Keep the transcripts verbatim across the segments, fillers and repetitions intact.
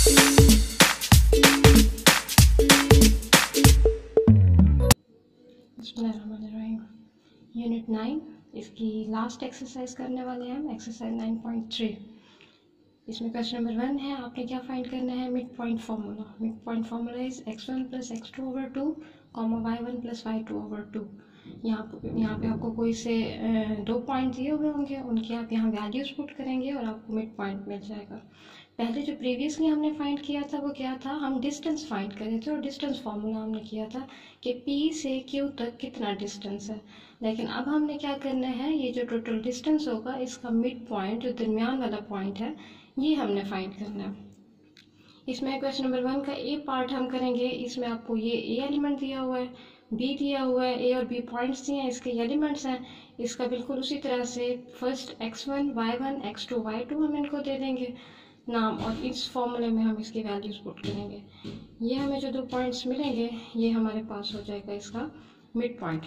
Unit nine, इसकी last exercise करने वाले हैं हम, एक्सरसाइज नाइन पॉइंट थ्री। इसमें क्वेश्चन नंबर वन है, आपने क्या फाइंड करना है? Mid point formula. Mid point formula is x one plus x two over two comma y one plus y two over two. यहाँ यहाँ पे आपको कोई से दो पॉइंट दिए हुए होंगे, उनकी आप यहाँ वैल्यूज पुट करेंगे और आपको मिड पॉइंट मिल जाएगा। पहले जो प्रीवियसली हमने फाइंड किया था वो क्या था? हम डिस्टेंस फाइंड करे थे और डिस्टेंस फार्मूला हमने किया था कि P से Q तक कितना डिस्टेंस है। लेकिन अब हमने क्या करना है, ये जो टोटल डिस्टेंस होगा इसका मिड पॉइंट, जो दरमियान वाला पॉइंट है, ये हमने फाइंड करना है। इसमें क्वेश्चन नंबर वन का ए पार्ट हम करेंगे। इसमें आपको ये ए एलिमेंट दिया हुआ है, बी दिया हुआ है, ए और बी पॉइंट्स दिए हैं, इसके एलिमेंट्स हैं। इसका बिल्कुल उसी तरह से first x one y one x two y two हम इनको दे देंगे नाम, और इस फॉर्मूले में हम इसकी वैल्यूज पुट करेंगे। ये हमें जो दो पॉइंट्स मिलेंगे ये हमारे पास हो जाएगा इसका मिड पॉइंट।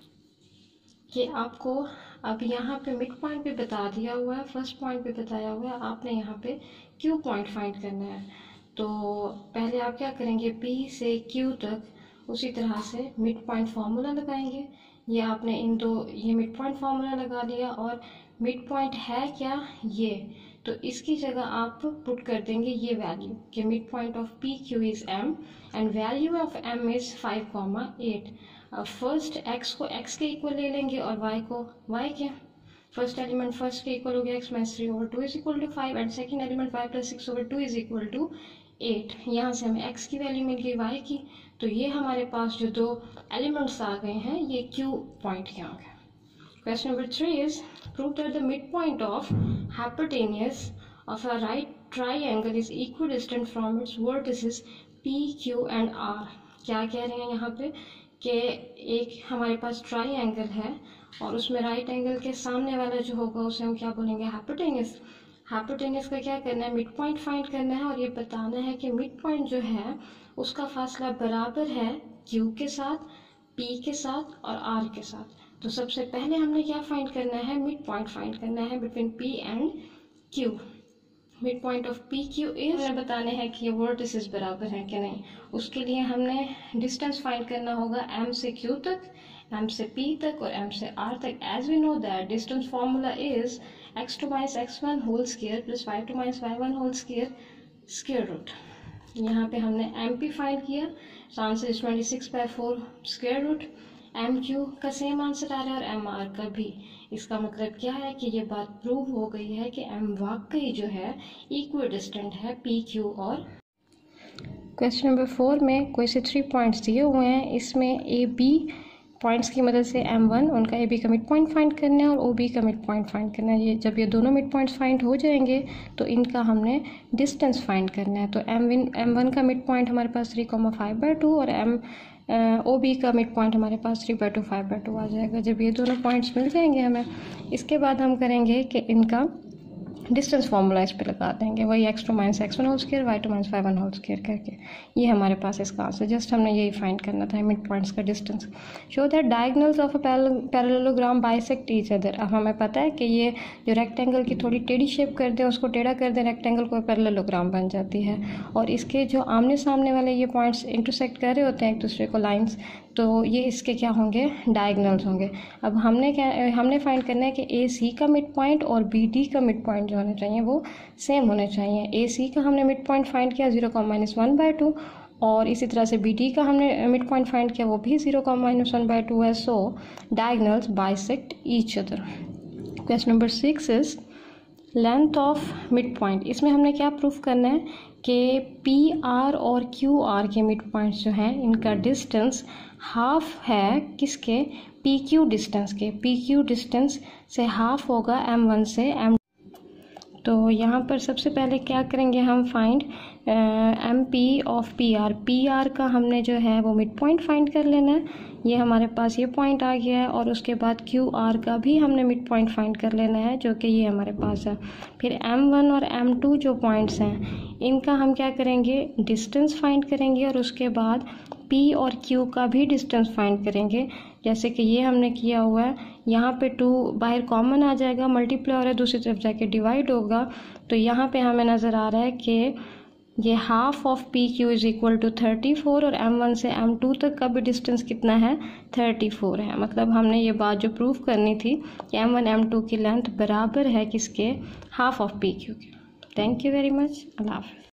कि आपको अब यहाँ पे मिड पॉइंट पे बता दिया हुआ है, फर्स्ट पॉइंट पे बताया हुआ है, आपने यहाँ पे क्यू पॉइंट फाइंड करना है। तो पहले आप क्या करेंगे, P से Q तक उसी तरह से मिड पॉइंट फार्मूला लगाएंगे। ये आपने इन दो, ये मिड पॉइंट फार्मूला लगा लिया, और मिड पॉइंट है क्या? ये, तो इसकी जगह आप पुट कर देंगे ये वैल्यू कि mid point of P Q is M and value of M is five comma eight. First x को एक्स के इक्वल ले लेंगे और वाई को वाई के, फर्स्ट एलिमेंट फर्स्ट के इक्वल हो गया x minus three over two is equal to five, and second element five plus six over two is equal to eight. यहाँ से हमें एक्स की वैल्यू मिल गई वाई की, तो ये हमारे पास जो दो एलिमेंट्स आ गए हैं ये क्यू पॉइंट के आ गए। Question number three is, prove that the midpoint of hypotenuse of a right triangle is equidistant from its vertices P, Q and R। क्या कह रहे हैं यहाँ पे कि एक हमारे पास ट्राइंगल है और उसमें राइट एंगल के सामने वाला जो होगा उसे हम क्या बोलेंगे? हाइपोटेन्यूज। हाइपोटेन्यूज का क्या करना है? मिड पॉइंट फाइंड करना है, और ये बताना है कि मिड पॉइंट जो है उसका फासला बराबर है Q के साथ, P के साथ और R के साथ। तो सबसे पहले हमने क्या फाइंड करना है? मिड पॉइंट फाइंड करना है between P and Q। Mid point of P Q is, हमें बताने हैं कि ये वर्टिसेस बराबर हैं कि नहीं। उसके लिए हमने डिस्टेंस फाइंड करना होगा M से Q तक, M से P तक और M से R तक। As we know that distance formula is x two minus x one whole square plus y two minus y one whole square square root. यहाँ पे हमने एम पी फाइंड किया, तो answer is twenty six by four square root. M Q का same answer आ रहा है और एम आर का भी। इसका मतलब क्या है कि ये बात प्रूव हो गई है कि एम वाकई जो है इक्विडिस्टेंट है पी क्यू और। क्वेश्चन नंबर फोर में कोई से थ्री पॉइंट्स दिए हुए हैं, इसमें ए बी पॉइंट्स की मदद से एम वन उनका ए बी का मिड पॉइंट फाइंड करना है और ओ बी का मिड पॉइंट फाइंड करना है। ये जब ये दोनों मिड पॉइंट्स फाइंड हो जाएंगे तो इनका हमने डिस्टेंस फाइंड करना है। तो एम वन एम वन का मिड पॉइंट हमारे पास three comma five by two और एम ओ बी का मिड पॉइंट हमारे पास three by two five by two आ जाएगा। जब ये दोनों पॉइंट्स मिल जाएंगे हमें, इसके बाद हम करेंगे कि इनका डिस्टेंस फॉर्मूला इस पे लगा देंगे, वही x two minus x one whole square y two minus y one whole square करके। ये हमारे पास इसका आंसर, जस्ट हमने यही फाइंड करना था मिड पॉइंट्स का distance. Show that diagonals of a parallelogram bisect each other. अब हमें पता है कि ये जो रेक्टेंगल की थोड़ी टेढ़ी शेप कर दें, उसको टेढ़ा कर दें, रेक्टेंगल को पैरेललोग्राम बन जाती है, और इसके जो आमने सामने वाले ये पॉइंट्स इंटरसेक्ट कर रहे होते हैं एक दूसरे को लाइन्स, तो ये इसके क्या होंगे? डायगोनल्स होंगे। अब हमने क्या हमने फाइंड करना है कि ए सी का मिड पॉइंट और बी डी का मिड पॉइंट जो होने चाहिए वो सेम होने चाहिए। ए सी का हमने मिड पॉइंट फाइंड किया zero comma minus one by two, और इसी तरह से बी डी का हमने मिड पॉइंट फाइंड किया वो भी zero comma minus one by two है। So diagonals bisect each other. Question number six is length of mid point. इसमें हमने क्या प्रूफ करना है कि पी आर और क्यू आर के मिड पॉइंट्स जो हैं इनका डिस्टेंस हाफ है किसके? पी क्यू डिस्टेंस के। पी क्यू डिस्टेंस से हाफ होगा एम वन से एम। तो यहाँ पर सबसे पहले क्या करेंगे हम? Find M P of P R. P R का हमने जो है वो मिड पॉइंट फाइंड कर लेना है। ये हमारे पास ये पॉइंट आ गया है, और उसके बाद क्यू आर का भी हमने मिड पॉइंट फाइंड कर लेना है जो कि ये हमारे पास है। फिर एम वन और एम टू जो पॉइंट्स हैं इनका हम क्या करेंगे? डिस्टेंस फाइंड करेंगे, और उसके बाद P और Q का भी डिस्टेंस फाइंड करेंगे। जैसे कि ये हमने किया हुआ है, यहाँ पे टू बाहर कॉमन आ जाएगा, मल्टीप्लाई हो रहा है, दूसरी तरफ जाके डिवाइड होगा। तो यहाँ पे हमें नज़र आ रहा है कि ये half of P Q is equal to thirty four और एम वन से एम टू तक का भी डिस्टेंस कितना है, थर्टी फोर है। मतलब हमने ये बात जो प्रूव करनी थी कि एम वन एम टू की लेंथ बराबर है किसके, हाफ ऑफ पी क्यू के। Thank you very much. अल्लाह हाफ़िज़।